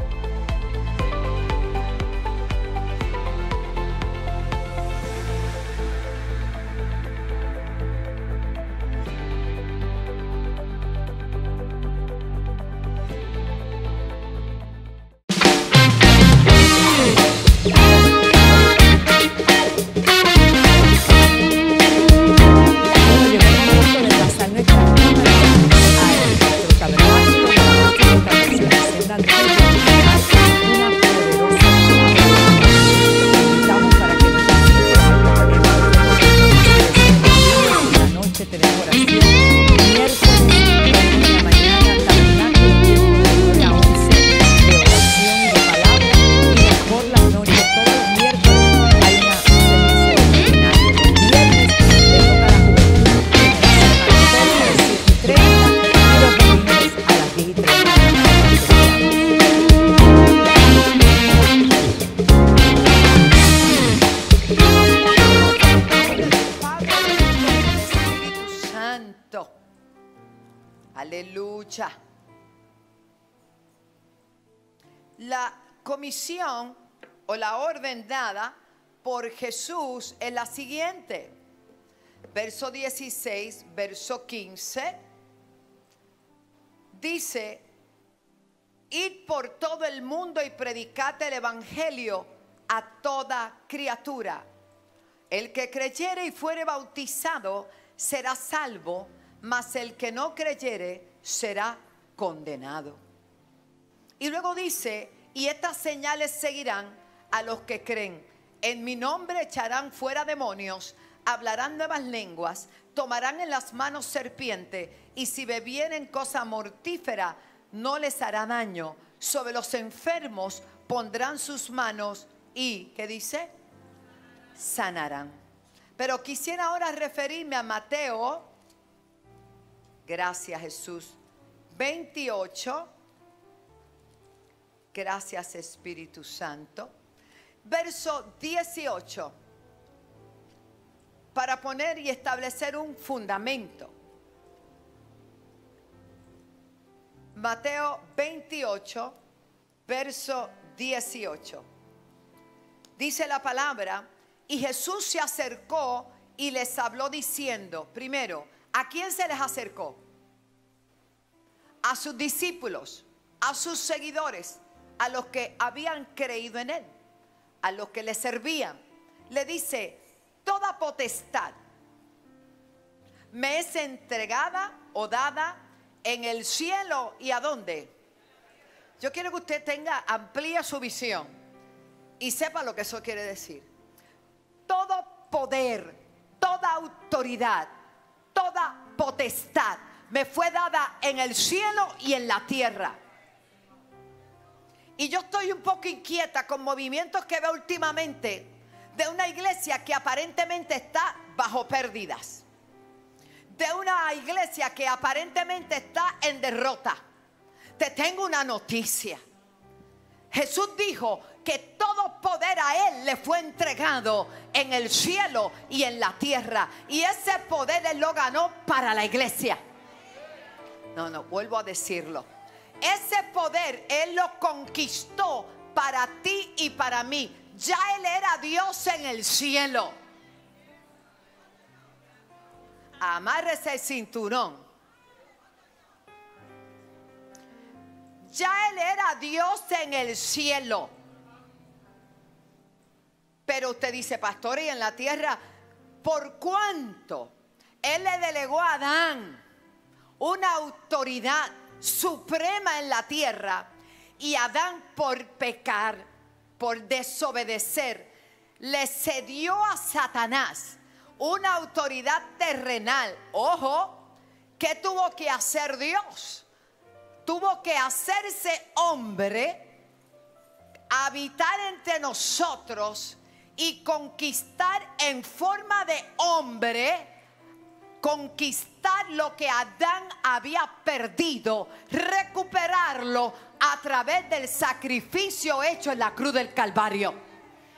Aleluya. La comisión o la orden dada por Jesús es la siguiente. Verso dieciséis, verso quince. Dice: id por todo el mundo y predicad el evangelio a toda criatura. El que creyere y fuere bautizado será salvo, mas el que no creyere será condenado. Y luego dice: y estas señales seguirán a los que creen. En mi nombre echarán fuera demonios, hablarán nuevas lenguas, tomarán en las manos serpiente, y si bebieren cosa mortífera no les hará daño. Sobre los enfermos pondrán sus manos y, ¿qué dice? Sanarán. Pero quisiera ahora referirme a Mateo, gracias Jesús, veintiocho, gracias Espíritu Santo, verso dieciocho, para poner y establecer un fundamento. Mateo veintiocho, verso dieciocho. Dice la palabra: y Jesús se acercó y les habló diciendo, primero, ¿a quién se les acercó? A sus discípulos, a sus seguidores, a los que habían creído en él, a los que le servían. Le dice, toda potestad me es entregada o dada en el cielo y ¿a dónde? Yo quiero que usted tenga, amplía su visión y sepa lo que eso quiere decir. Todo poder, toda autoridad, toda potestad me fue dada en el cielo y en la tierra. Y yo estoy un poco inquieta con movimientos que veo últimamente de una iglesia que aparentemente está bajo pérdidas, de una iglesia que aparentemente está en derrota. Te tengo una noticia. Jesús dijo que todo poder a él le fue entregado en el cielo y en la tierra, y ese poder él lo ganó para la iglesia. No, no, vuelvo a decirlo. Ese poder él lo conquistó para ti y para mí. Ya él era Dios en el cielo. Amárrese el cinturón. Ya él era Dios en el cielo. Pero usted dice, pastor, y en la tierra, ¿por cuánto? Él le delegó a Adán una autoridad suprema en la tierra, y Adán, por pecar, por desobedecer, le cedió a Satanás una autoridad terrenal. Ojo, ¿qué tuvo que hacer Dios? Tuvo que hacerse hombre, habitar entre nosotros y conquistar en forma de hombre, conquistar lo que Adán había perdido, recuperarlo a través del sacrificio hecho en la cruz del Calvario.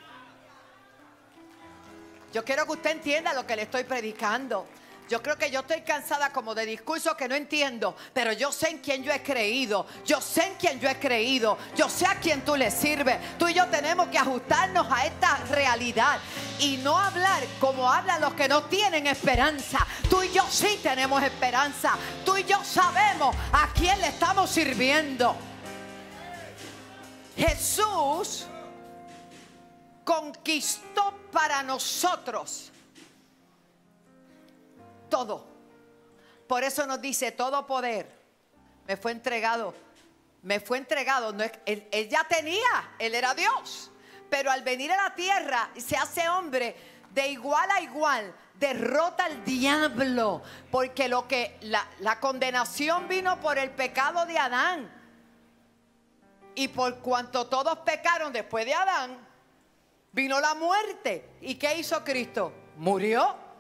Yo quiero que usted entienda lo que le estoy predicando. Yo creo que yo estoy cansada como de discursos que no entiendo, pero yo sé en quién yo he creído. Yo sé en quién yo he creído. Yo sé a quién tú le sirves. Tú y yo tenemos que ajustarnos a esta realidad y no hablar como hablan los que no tienen esperanza. Tú y yo sí tenemos esperanza. Tú y yo sabemos a quién le estamos sirviendo. Jesús conquistó para nosotros todo. Por eso nos dice, todo poder me fue entregado. Me fue entregado. No es, él, él ya tenía, él era Dios. Pero al venir a la tierra y se hace hombre, de igual a igual derrota al diablo. Porque lo que la, la condenación vino por el pecado de Adán. Y por cuanto todos pecaron después de Adán, vino la muerte. ¿Y qué hizo Cristo? Murió.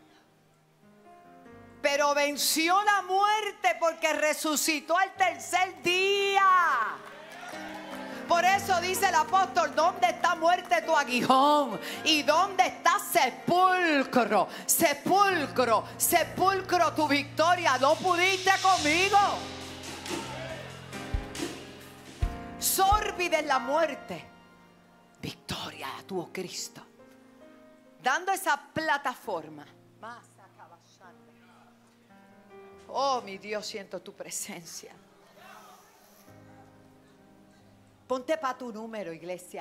Pero venció la muerte porque resucitó al tercer día. Por eso dice el apóstol, ¿dónde está muerte tu aguijón? ¿Y dónde está sepulcro? Sepulcro, sepulcro tu victoria. No pudiste conmigo. Sórbide en la muerte. Victoria la tuvo Cristo. Dando esa plataforma. Más. Oh, mi Dios, siento tu presencia. Ponte para tu número, iglesia.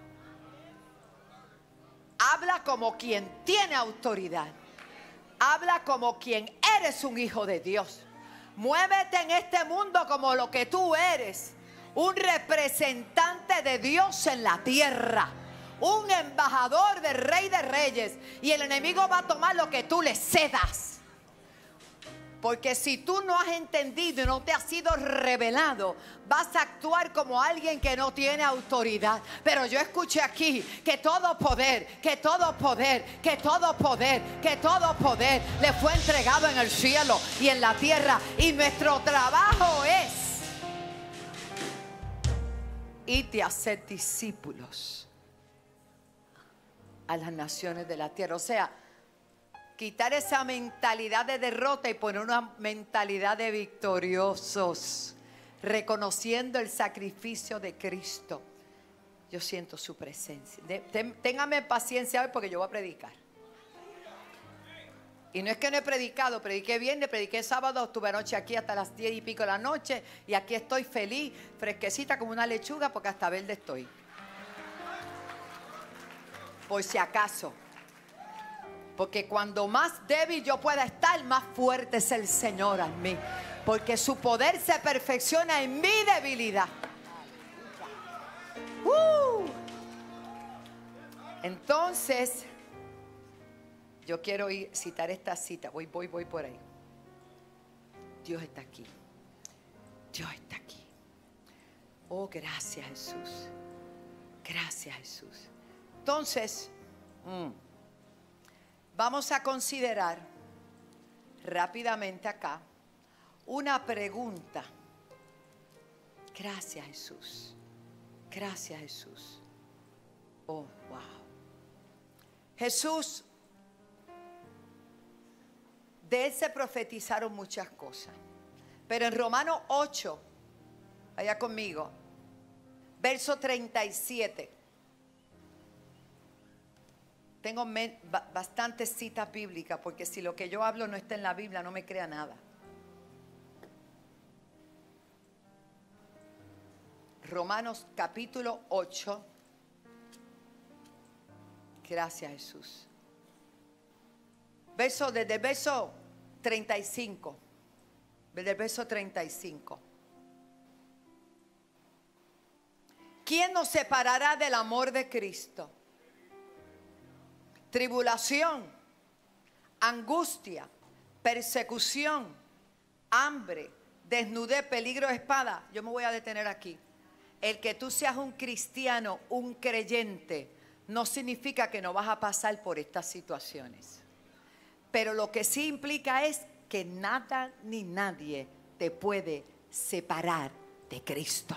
Habla como quien tiene autoridad. Habla como quien eres un hijo de Dios. Muévete en este mundo como lo que tú eres. Un representante de Dios en la tierra. Un embajador del Rey de Reyes. Y el enemigo va a tomar lo que tú le cedas. Porque si tú no has entendido y no te has sido revelado, vas a actuar como alguien que no tiene autoridad. Pero yo escuché aquí que todo poder, que todo poder, que todo poder, que todo poder le fue entregado en el cielo y en la tierra. Y nuestro trabajo es irte a ser discípulos a las naciones de la tierra. O sea, quitar esa mentalidad de derrota y poner una mentalidad de victoriosos, reconociendo el sacrificio de Cristo. Yo siento su presencia. De, ten, téngame paciencia hoy porque yo voy a predicar. Y no es que no he predicado, prediqué viernes, prediqué sábado, estuve anoche aquí hasta las diez y pico de la noche y aquí estoy feliz, fresquecita como una lechuga porque hasta verde estoy. Por si acaso. Porque cuando más débil yo pueda estar, más fuerte es el Señor en mí. Porque su poder se perfecciona en mi debilidad. Uh. Entonces, yo quiero ir citar esta cita. Voy, voy, voy por ahí. Dios está aquí. Dios está aquí. Oh, gracias, Jesús. Gracias, Jesús. Entonces, mmm, vamos a considerar rápidamente acá una pregunta. Gracias, Jesús. Gracias, Jesús. Oh, wow. Jesús, de él se profetizaron muchas cosas. Pero en Romanos ocho, vaya conmigo, verso treinta y siete. Tengo bastantes citas bíblicas, porque si lo que yo hablo no está en la Biblia, no me crea nada. Romanos capítulo ocho. Gracias, Jesús. Verso, desde el verso treinta y cinco. Desde el verso treinta y cinco. ¿Quién nos separará del amor de Cristo? Tribulación, angustia, persecución, hambre, desnudez, peligro de espada. Yo me voy a detener aquí. El que tú seas un cristiano, un creyente, no significa que no vas a pasar por estas situaciones. Pero lo que sí implica es que nada ni nadie te puede separar de Cristo.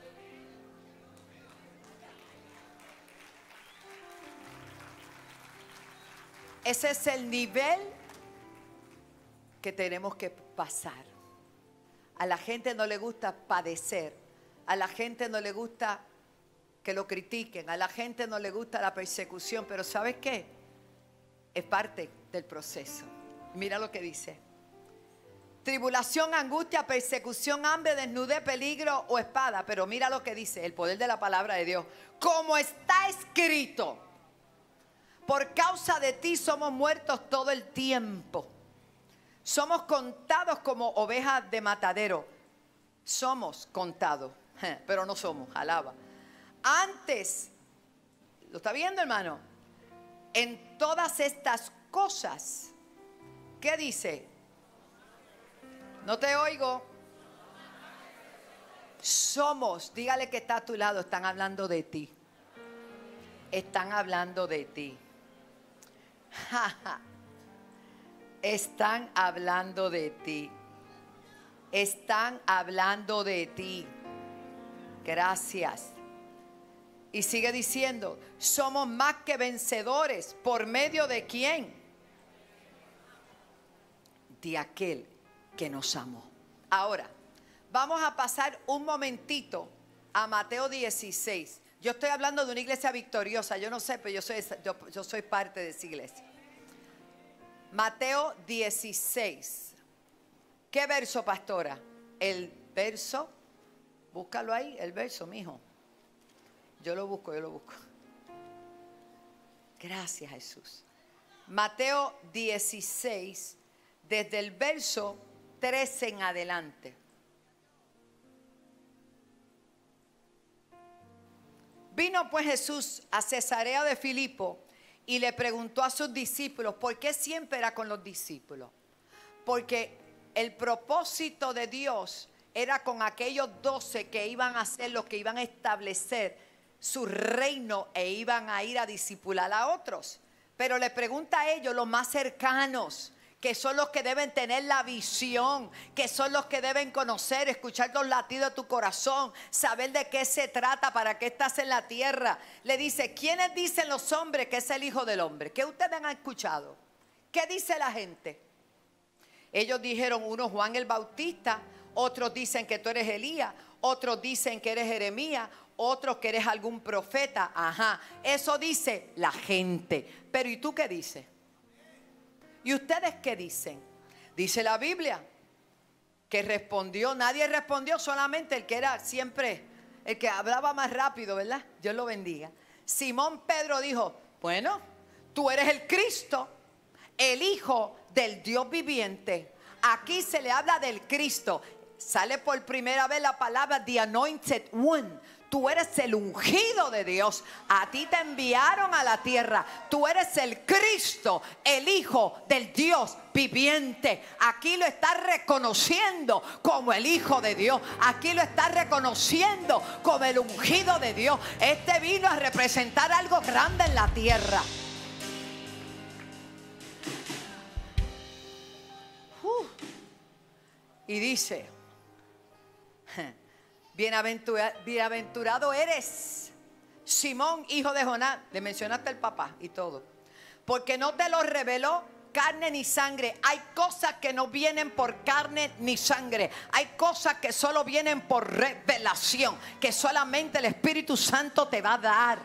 Ese es el nivel que tenemos que pasar. A la gente no le gusta padecer. A la gente no le gusta que lo critiquen. A la gente no le gusta la persecución. Pero ¿sabes qué? Es parte del proceso. Mira lo que dice. Tribulación, angustia, persecución, hambre, desnudez, peligro o espada. Pero mira lo que dice el poder de la palabra de Dios. Como está escrito. Por causa de ti somos muertos todo el tiempo. Somos contados como ovejas de matadero. Somos contados, pero no somos, alaba. Antes, ¿lo está viendo, hermano? En todas estas cosas, ¿qué dice? No te oigo. Somos, dígale que está a tu lado, están hablando de ti. Están hablando de ti. Están hablando de ti. Están hablando de ti. Gracias. Y sigue diciendo, somos más que vencedores. ¿Por medio de quién? De aquel que nos amó. Ahora, vamos a pasar un momentito a Mateo dieciséis. Yo estoy hablando de una iglesia victoriosa. Yo no sé, pero yo soy, yo, yo soy parte de esa iglesia. Mateo dieciséis. ¿Qué verso, pastora? El verso. Búscalo ahí, el verso, mijo. Yo lo busco, yo lo busco. Gracias, Jesús. Mateo dieciséis, desde el verso trece en adelante. Vino pues Jesús a Cesarea de Filipo y le preguntó a sus discípulos, ¿por qué siempre era con los discípulos? Porque el propósito de Dios era con aquellos doce que iban a ser los que iban a establecer su reino e iban a ir a discipular a otros. Pero le pregunta a ellos, los más cercanos, que son los que deben tener la visión, que son los que deben conocer, escuchar los latidos de tu corazón, saber de qué se trata, para qué estás en la tierra. Le dice, ¿quiénes dicen los hombres que es el Hijo del Hombre? ¿Qué ustedes han escuchado? ¿Qué dice la gente? Ellos dijeron, uno Juan el Bautista, otros dicen que tú eres Elías, otros dicen que eres Jeremías, otros que eres algún profeta. Ajá, eso dice la gente. Pero ¿y tú qué dices? ¿Y ustedes qué dicen? Dice la Biblia que respondió, nadie respondió, solamente el que era siempre, el que hablaba más rápido, ¿verdad? Dios lo bendiga. Simón Pedro dijo, bueno, tú eres el Cristo, el Hijo del Dios viviente. Aquí se le habla del Cristo. Sale por primera vez la palabra the anointed one. Tú eres el ungido de Dios. A ti te enviaron a la tierra. Tú eres el Cristo, el Hijo del Dios viviente. Aquí lo estás reconociendo como el Hijo de Dios. Aquí lo estás reconociendo como el ungido de Dios. Este vino a representar algo grande en la tierra. Uh. Y dice, Bienaventura, bienaventurado eres, Simón, hijo de Jonás. Le mencionaste el papá y todo. Porque no te lo reveló carne ni sangre. Hay cosas que no vienen por carne ni sangre. Hay cosas que solo vienen por revelación, que solamente el Espíritu Santo te va a dar.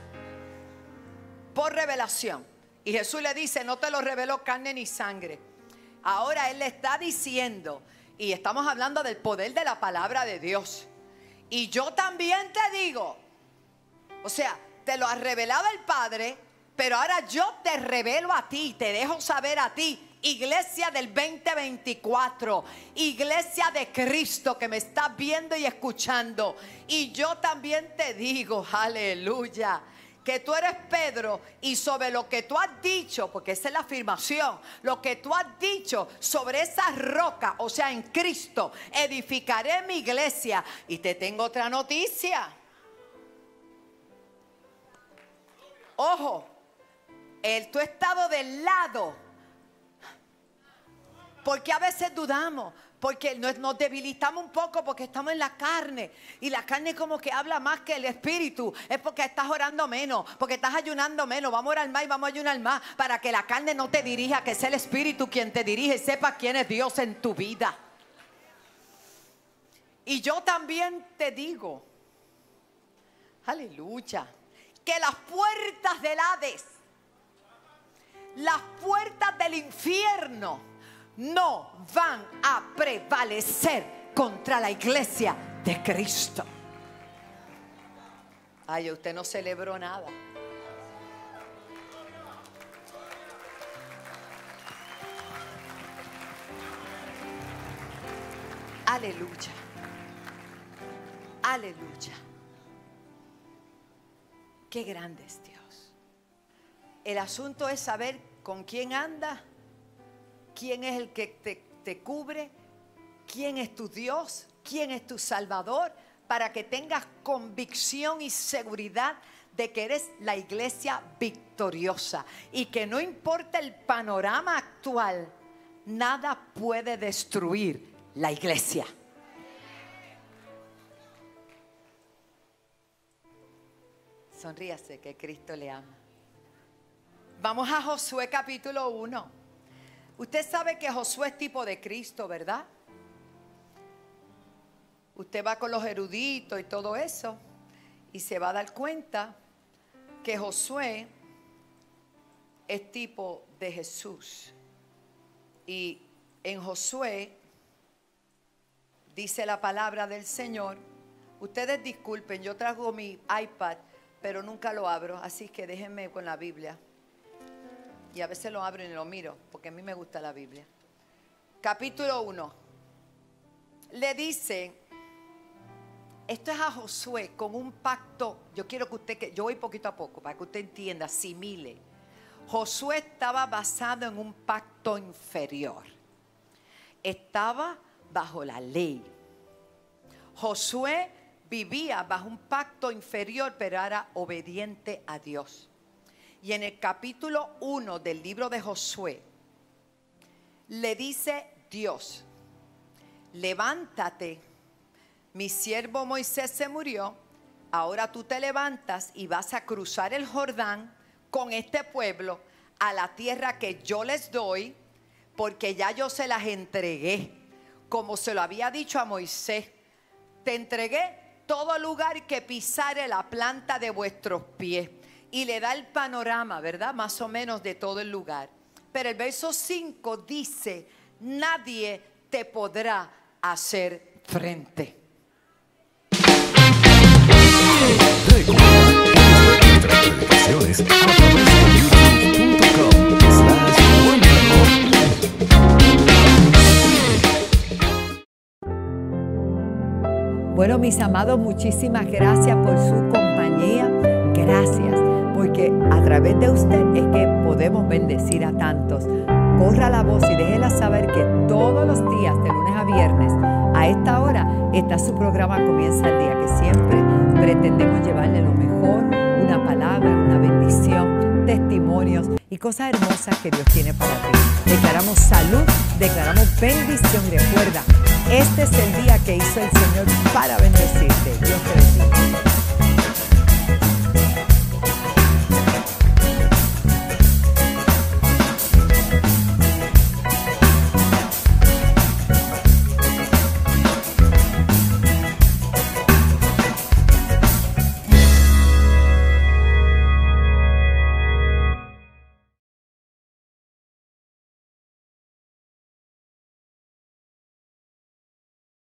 Por revelación. Y Jesús le dice, no te lo reveló carne ni sangre. Ahora Él le está diciendo, y estamos hablando del poder de la palabra de Dios. Y yo también te digo, o sea, te lo ha revelado el Padre, pero ahora yo te revelo a ti, te dejo saber a ti, iglesia del veinte veinticuatro, iglesia de Cristo que me estás viendo y escuchando. Y yo también te digo, aleluya, que tú eres Pedro, y sobre lo que tú has dicho, porque esa es la afirmación, lo que tú has dicho sobre esa roca, o sea, en Cristo, edificaré mi iglesia. Y te tengo otra noticia. Ojo, el tu estado del lado, porque a veces dudamos, porque nos, nos debilitamos un poco porque estamos en la carne. Y la carne como que habla más que el espíritu. Es porque estás orando menos, porque estás ayunando menos. Vamos a orar más y vamos a ayunar más, para que la carne no te dirija, que sea el espíritu quien te dirige y sepa quién es Dios en tu vida. Y yo también te digo, aleluya, que las puertas del Hades, las puertas del infierno, no van a prevalecer contra la iglesia de Cristo. Ay, usted no celebró nada. Aleluya. Aleluya. Qué grande es Dios. El asunto es saber con quién anda, quién es el que te, te cubre, quién es tu Dios, quién es tu Salvador, para que tengas convicción y seguridad de que eres la iglesia victoriosa y que no importa el panorama actual, nada puede destruir la iglesia. Sonríase que Cristo le ama. Vamos a Josué capítulo uno. Usted sabe que Josué es tipo de Cristo, ¿verdad? Usted va con los eruditos y todo eso y se va a dar cuenta que Josué es tipo de Jesús. Y en Josué dice la palabra del Señor. Ustedes disculpen, yo traigo mi iPad, pero nunca lo abro, así que déjenme con la Biblia. Y a veces lo abro y lo miro, porque a mí me gusta la Biblia. Capítulo uno. Le dice, esto es a Josué con un pacto. Yo quiero que usted, que yo voy poquito a poco, para que usted entienda, asimile. Josué estaba basado en un pacto inferior. Estaba bajo la ley. Josué vivía bajo un pacto inferior, pero era obediente a Dios. Y en el capítulo uno del libro de Josué, le dice Dios, levántate, mi siervo Moisés se murió, ahora tú te levantas y vas a cruzar el Jordán con este pueblo a la tierra que yo les doy, porque ya yo se las entregué, como se lo había dicho a Moisés. Te entregué todo lugar que pisare la planta de vuestros pies. Y le da el panorama, ¿verdad? Más o menos de todo el lugar. Pero el verso cinco dice, nadie te podrá hacer frente. Bueno, mis amados, muchísimas gracias por su compañía. Gracias, porque a través de usted es que podemos bendecir a tantos. Corra la voz y déjela saber que todos los días, de lunes a viernes, a esta hora, está su programa Comienza el Día, que siempre pretendemos llevarle lo mejor, una palabra, una bendición, testimonios y cosas hermosas que Dios tiene para ti. Declaramos salud, declaramos bendición. Recuerda, este es el día que hizo el Señor para bendecirte. Dios te bendiga.